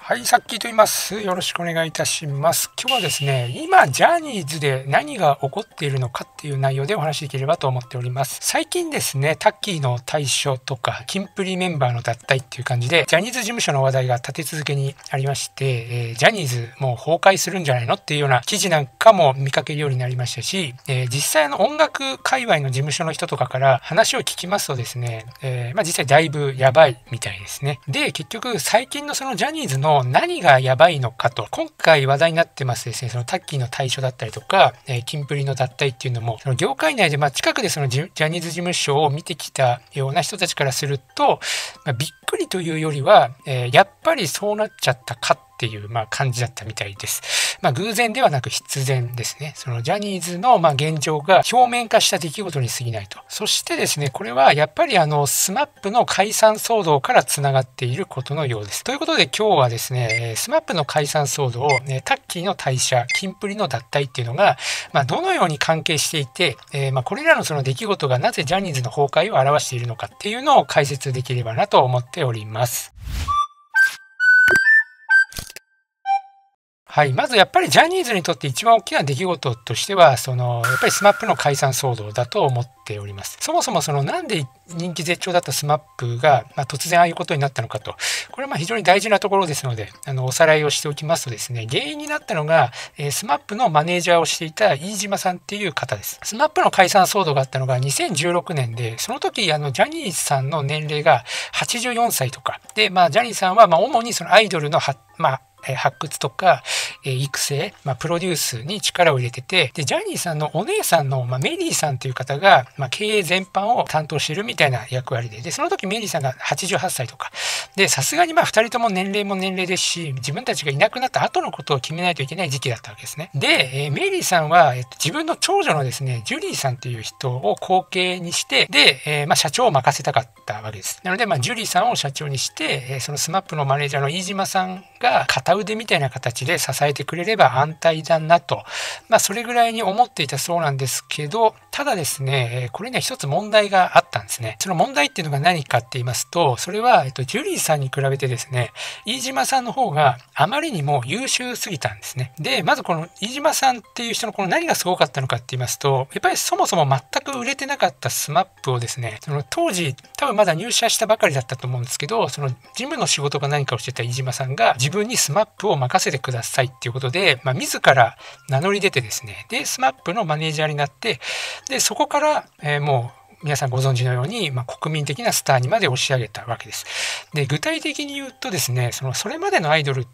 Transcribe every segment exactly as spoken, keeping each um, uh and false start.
はい、さっきと言います。よろしくお願いいたします。今日はですね、今、ジャニーズで何が起こっているのかっていう内容でお話しできればと思っております。最近ですね、タッキーの退所とか、キンプリメンバーの脱退っていう感じで、ジャニーズ事務所の話題が立て続けにありまして、えー、ジャニーズもう崩壊するんじゃないのっていうような記事なんかも見かけるようになりましたし、えー、実際の音楽界隈の事務所の人とかから話を聞きますとですね、えー、まあ実際だいぶやばいみたいですね。で、結局最近のそのジャニーズの何がやばいのかと、今回話題になってますですね、そのタッキーの退所だったりとか、えー、キンプリの脱退っていうのも、その業界内でまあ近くでそのジャニーズ事務所を見てきたような人たちからすると、まあ、びっくりというよりは、えー、やっぱりそうなっちゃったかっていうまあ感じだったみたいです。まあ、偶然ではなく必然ですね。そのジャニーズのまあ現状が表面化した出来事に過ぎないと。そしてですね、これはやっぱりあのスマップの解散騒動からつながっていることのようです。ということで今日はですね、スマップの解散騒動、タッキーの退社、キンプリの脱退っていうのが、まあ、どのように関係していて、えー、まあこれらのその出来事がなぜジャニーズの崩壊を表しているのかっていうのを解説できればなと思っております。はい、まずやっぱりジャニーズにとって一番大きな出来事としては、そのやっぱりスマップの解散騒動だと思っております。そもそもそのなんで人気絶頂だったスマップが、まあ、突然ああいうことになったのかと、これはまあ非常に大事なところですので、あのおさらいをしておきますとですね、原因になったのが、えー、スマップのマネージャーをしていた飯島さんっていう方です。スマップの解散騒動があったのがにせんじゅうろくねんで、その時あのジャニーズさんの年齢がはちじゅうよんさいとかで、まあ、ジャニーさんはまあ主にそのアイドルのは、まあ発掘とか育成、まあ、プロデュースに力を入れてて、でジャニーさんのお姉さんの、まあ、メリーさんという方が、まあ、経営全般を担当しているみたいな役割で、でその時メリーさんがはちじゅうはっさいとかで、さすがにまあふたりとも年齢も年齢ですし、自分たちがいなくなった後のことを決めないといけない時期だったわけですね。で、えー、メリーさんは、えっと、自分の長女のですねジュリーさんという人を後継にして、で、えーまあ、社長を任せたかったわけです。なので、まあ、ジュリーさんを社長にして、えー、そのスマップのマネージャーの飯島さんが片腕みたいな形で支えてくれれば安泰だなと、まあ、それぐらいに思っていたそうなんですけど、ただですね、これには一つ問題があったんですね。その問題っていうのが何かって言いますと、それは、えっと、ジュリーさんに比べてですね、飯島さんの方があまりにも優秀すぎたんですね。で、まずこの飯島さんっていう人のこの何がすごかったのかって言いますと、やっぱりそもそも全く売れてなかったスマップをですね、その当時多分まだ入社したばかりだったと思うんですけど、その事務の仕事が何かをしてた飯島さんが自分にスマップを任せてくださいっていうことで、まあ、自ら名乗り出てですね、でスマップのマネージャーになって、でそこから、えー、もう皆さんご存知のように、まあ、国民的なスターにまで押し上げたわけです。で具体的に言うとですね、そのそれまでのアイドルって、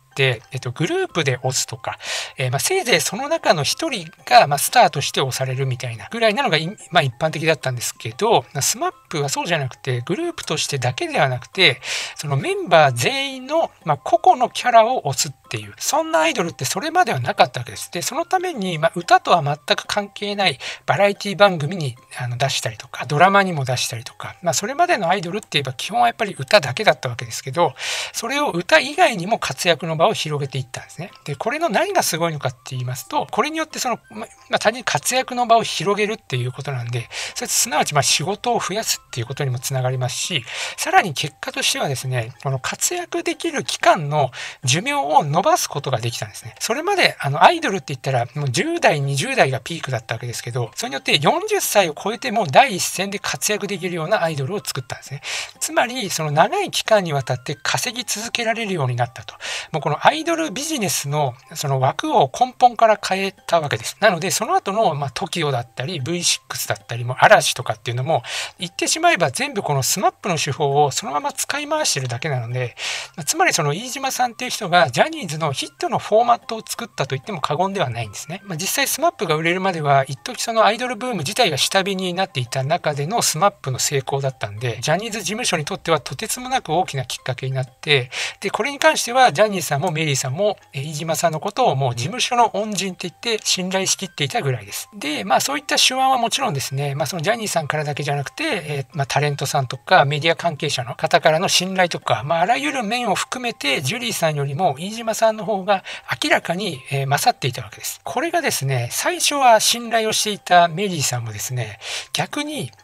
えっと、グループで押すとか、えーまあ、せいぜいその中の一人が、まあ、スターとして押されるみたいなぐらいなのが、まあ、一般的だったんですけど、スマップはそうじゃなくて、グループとしてだけではなくて、そのメンバー全員の、まあ、個々のキャラを押すっていう、そんなアイドルってそれまではなかったわけです。でそのために、まあ、歌とは全く関係ないバラエティ番組にあの出したりとか、ドラマにも出したりとか、まあ、それまでのアイドルって言えば基本はやっぱり歌だけだったわけですけど、それを歌以外にも活躍の場を広げていったんですね。でこれの何がすごいのかって言いますと、これによってその、まあ、単純に活躍の場を広げるっていうことなんで、それすなわちまあ仕事を増やすっていうことにもつながりますし、さらに結果としてはですね、この活躍できる期間の寿命を伸ばすことができたんですね。それまであのアイドルって言ったらもうじゅう代にじゅう代がピークだったわけですけど、それによってよんじゅっさいを超えても第一線で活躍できるようなアイドルを作ったんですね。つまりその長い期間にわたって稼ぎ続けられるようになったと。もうこのアイドルビジネスのその枠を根本から変えたわけです。なのでその後のまあ トキオ だったり ブイシックス だったりも嵐とかっていうのも言ってしまえば全部このスマップの手法をそのまま使い回してるだけなので、つまりその飯島さんっていう人がジャニーズのヒットのフォーマットを作ったと言っても過言ではないんですね。まあ、実際スマップが売れるまでは一時そのアイドルブーム自体が下火になっていた中でのスマップの成功だったんで、ジャニーズ事務所にとってはとてつもなく大きなきっかけになって、でこれに関してはジャニーさんもメリーさんも飯島さんのことをもう事務所の恩人って言って信頼しきっていたぐらいです。でまあそういった手腕はもちろんですね、まあ、そのジャニーさんからだけじゃなくて、えーまあ、タレントさんとかメディア関係者の方からの信頼とか、まあ、あらゆる面を含めてジュリーさんよりも飯島さんの方が明らかに、えー、勝っていたわけです。これがですね、最初は信頼をしていたメリーさんもですね、逆に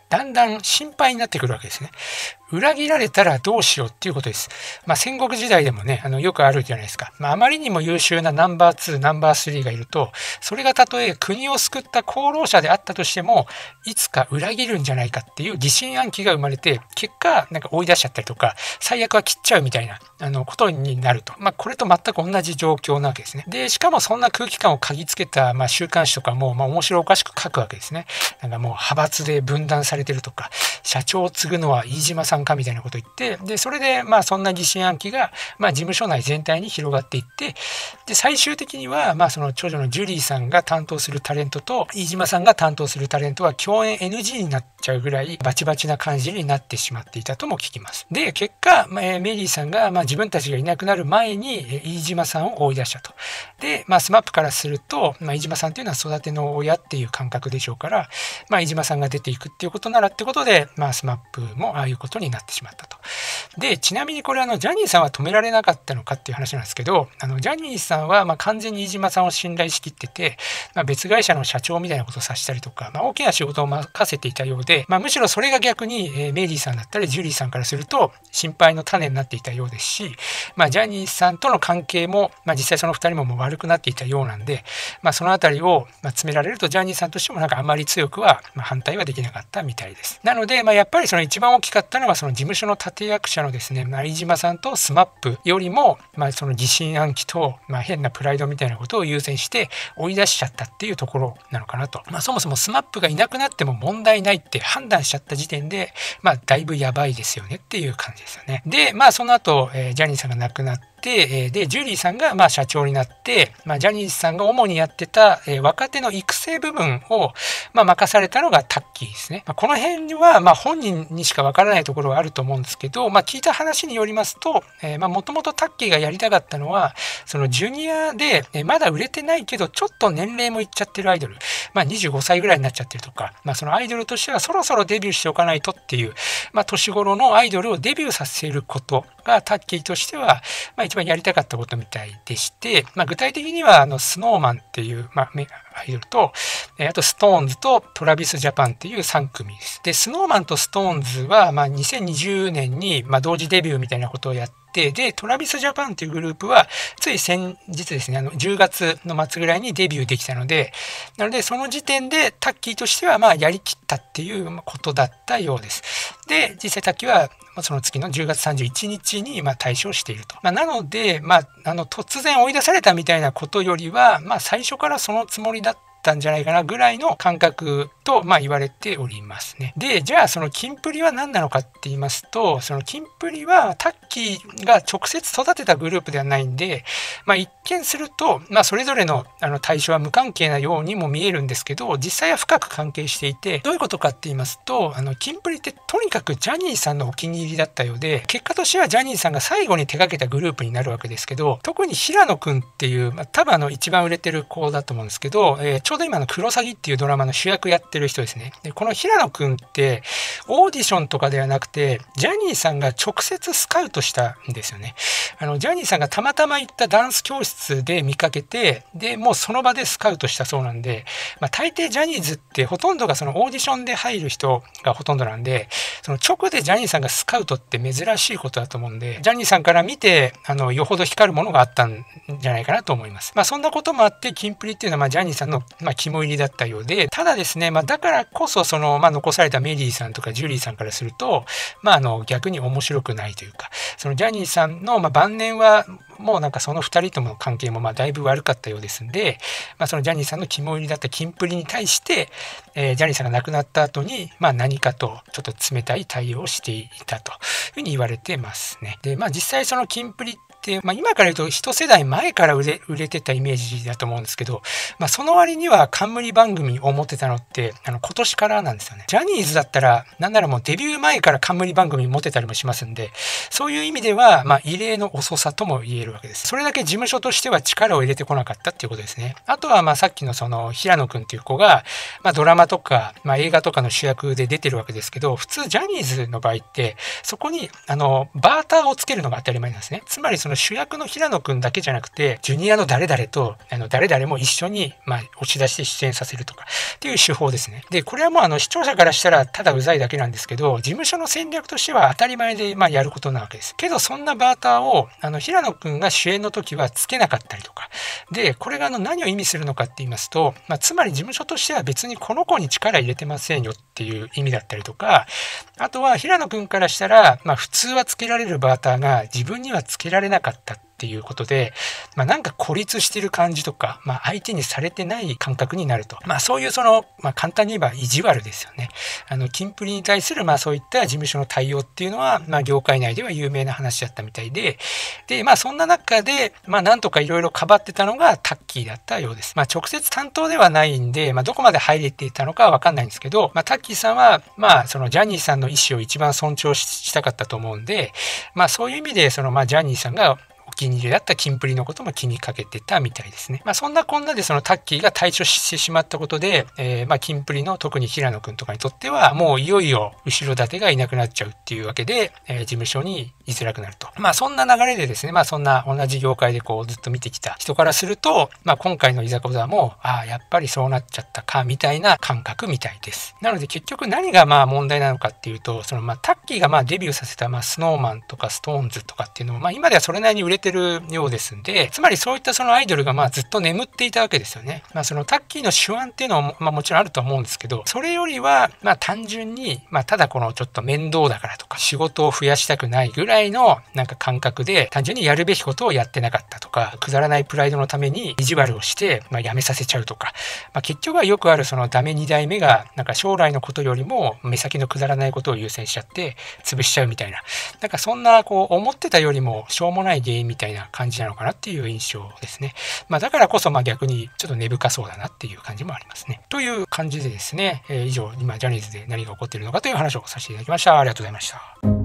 だんだん心配になってくるわけですね。裏切られたらどうしようっていうことです。まあ、戦国時代でもね、あのよくあるじゃないですか。まあ、あまりにも優秀なナンバーツー、ナンバースリーがいると、それがたとえ国を救った功労者であったとしても、いつか裏切るんじゃないかっていう疑心暗鬼が生まれて、結果、なんか追い出しちゃったりとか、最悪は切っちゃうみたいなあのことになると。まあ、これと全く同じ状況なわけですね。で、しかもそんな空気感を嗅ぎつけた、まあ、週刊誌とかも、まあ、面白おかしく書くわけですね。なんかもう派閥で分断されてるとか、社長を継ぐのは飯島さんかみたいなことを言って、でそれでまあそんな疑心暗鬼がまあ事務所内全体に広がっていって、で最終的にはまあその長女のジュリーさんが担当するタレントと飯島さんが担当するタレントは共演 エヌジー になっちゃうぐらいバチバチな感じになってしまっていたとも聞きます。で結果、まあ、メリーさんがまあ自分たちがいなくなる前に飯島さんを追い出したと。でまあスマップからすると、まあ、飯島さんっていうのは育ての親っていう感覚でしょうから、まあ、飯島さんが出ていくっていうことならってことで、まあ、スマップもああいうことになってしまったと。でちなみにこれあのジャニーさんは止められなかったのかっていう話なんですけど、あのジャニーさんはまあ完全に飯島さんを信頼しきってて、まあ、別会社の社長みたいなことをさせたりとか、まあ、大きな仕事を任せていたようで、まあ、むしろそれが逆に、えー、メリーさんだったりジュリーさんからすると心配の種になっていたようですし、まあ、ジャニーさんとの関係も、まあ、実際そのふたりももう悪くなっていたようなんで、まあ、そのあたりをまあ詰められるとジャニーさんとしてもなんかあまり強くはまあ反対はできなかったみたいです。なので、まあ、やっぱりその一番大きかったのはその事務所の立役者のですね、まあ、飯島さんとスマップよりも、まあ、その疑心暗鬼と、まあ、変なプライドみたいなことを優先して追い出しちゃったっていうところなのかなと。まあ、そもそもスマップがいなくなっても問題ないって判断しちゃった時点で、まあ、だいぶやばいですよねっていう感じですよね。で、まあ、その後、えー、ジャニーさんが亡くなってで, でジュリーさんがまあ社長になって、まあ、ジャニーさんが主にやってた、えー、若手の育成部分を、まあ、任されたのがタッキーですね。まあ、この辺はまあ本人にしかわからないところはあると思うんですけど、まあ、聞いた話によりますともともとタッキーがやりたかったのはそのジュニアで、えー、まだ売れてないけどちょっと年齢もいっちゃってるアイドル、まあ、にじゅうごさいぐらいになっちゃってるとか、まあ、そのアイドルとしてはそろそろデビューしておかないとっていう、まあ、年頃のアイドルをデビューさせることがタッキーとしては、まあ、一番やりたかったことみたいでして、まあ、具体的にはあのスノーマンっていう、まあ、アイドルと、あとストーンズとトラビスジャパンっていうさん組です。で、スノーマンとストーンズは、まあ、にせんにじゅうねんに、まあ、同時デビューみたいなことをやって、で、トラビスジャパンというグループは、つい先日ですね、あのじゅうがつの末ぐらいにデビューできたので、なので、その時点でタッキーとしては、まあ、やりきったっていうことだったようです。で、実際タッキーは、その月のじゅうがつさんじゅういちにちにまあ退所していると。まあ、なので、まあ、あの突然追い出されたみたいなことよりは、まあ、最初からそのつもりだったんじゃないかなぐらいの感覚とまあ言われておりますね。で、じゃあそのキンプリは何なのかって言いますと、そのキンプリはタッキーが直接育てたグループではないんで、まあ、一見すると、まあ、それぞれのあの対象は無関係なようにも見えるんですけど、実際は深く関係していて、どういうことかって言いますと、あのキンプリってとにかくジャニーさんのお気に入りだったようで、結果としてはジャニーさんが最後に手掛けたグループになるわけですけど、特に平野くんっていう、まあ、多分あの一番売れてる子だと思うんですけど、えー、ちょうど今のクロサギっていうドラマの主役やってる人ですね。でこの平野くんってオーディションとかではなくてジャニーさんが直接スカウトしたんですよね。あのジャニーさんがたまたま行ったダンス教室で見かけて、でもうその場でスカウトしたそうなんで、まあ、大抵ジャニーズってほとんどがそのオーディションで入る人がほとんどなんで、その直でジャニーさんがスカウトって珍しいことだと思うんで、ジャニーさんから見てあのよほど光るものがあったんじゃないかなと思います。まあ、そんなこともあってキンプリっていうのはまあジャニーさんのまあ肝入りだったようで、ただですね、まあ、だからこそその、まあ、残されたメリーさんとかジュリーさんからすると、まあ、あの逆に面白くないというか、そのジャニーさんのまあ晩年はもうなんかそのふたりともの関係もまあだいぶ悪かったようですんで、まあ、そのジャニーさんの肝入りだったキンプリに対して、えー、ジャニーさんが亡くなった後に、まあ、何かとちょっと冷たい対応をしていたというふうに言われてますね。で、まあ、実際そのキンプリでまあ、今から言うと一世代前から売れ売れてたイメージだと思うんですけど、まあ、その割には冠番組を持ってたのってあの今年からなんですよね。ジャニーズだったらなんならもうデビュー前から冠番組持ってたりもしますんで、そういう意味ではまあ異例の遅さとも言えるわけです。それだけ事務所としては力を入れてこなかったっていうことですね。あとはまあさっきのその平野くんっていう子が、まあ、ドラマとか、まあ、映画とかの主役で出てるわけですけど、普通ジャニーズの場合ってそこにあのバーターをつけるのが当たり前なんですね。つまりその主役の平野くんだけじゃなくてジュニアの誰々とあの誰々も一緒に、まあ、押し出して出演させるとかっていう手法ですね。でこれはもうあの視聴者からしたらただうざいだけなんですけど、事務所の戦略としては当たり前で、まあ、やることなわけです。けどそんなバーターをあの平野くんが主演の時はつけなかったりとかで、これがあの何を意味するのかって言いますと、まあ、つまり事務所としては別にこの子に力入れてませんよっていう意味だったりとか、あとは平野くんからしたら、まあ、普通はつけられるバーターが自分にはつけられなかったっていうことで、まあ、なんか孤立してる感じとか、まあ、相手にされてない感覚になると、まあ、そういうその、まあ、簡単に言えば意地悪ですよね。あのキンプリに対するまあそういった事務所の対応っていうのは、まあ、業界内では有名な話だったみたいで、でまあそんな中で、まあ、なんとかいろいろかばってたのがタッキーだったようです。まあ、直接担当ではないんで、まあ、どこまで入れていたのかは分かんないんですけど、まあ、タッキーさんはまあそのジャニーさんの意思を一番尊重したかったと思うんで、まあ、そういう意味でそのまあジャニーさんがお気に入りだったキンプリのことも気にかけてたみたいですね。まあ、そんなこんなでそのタッキーが退所してしまったことで、えー、まあキンプリの特に平野くんとかにとってはもういよいよ後ろ盾がいなくなっちゃうっていうわけで、えー、事務所に居づらくなると。まあそんな流れでですね、まあそんな同じ業界でこうずっと見てきた人からすると、まあ今回のいざこざも、ああやっぱりそうなっちゃったかみたいな感覚みたいです。なので結局何がまあ問題なのかっていうと、そのまあタッキーがまあデビューさせたまあスノーマンとかストーンズとかっていうのもまあ今ではそれなりに売れてるようですんで、つまりそういったそのアイドルがまあずっと眠っていたわけですよね。まあそのタッキーの手腕っていうのもまあもちろんあると思うんですけど、それよりはまあ単純にまあただこのちょっと面倒だからとか仕事を増やしたくないぐらいのなんか感覚で単純にやるべきことをやってなかったとか、くだらないプライドのために意地悪をしてまあ辞めさせちゃうとか、まあ、結局はよくあるそのダメに代目がなんか将来のことよりも目先のくだらないことを優先しちゃって潰しちゃうみたいな、なんかそんなこう思ってたよりもしょうもない原因みたいな感じなのかなっていう印象ですね。まあ、だからこそまあ逆にちょっと根深そうだなっていう感じもありますね。という感じでですね、えー、以上今ジャニーズで何が起こっているのかという話をさせていただきました。ありがとうございました。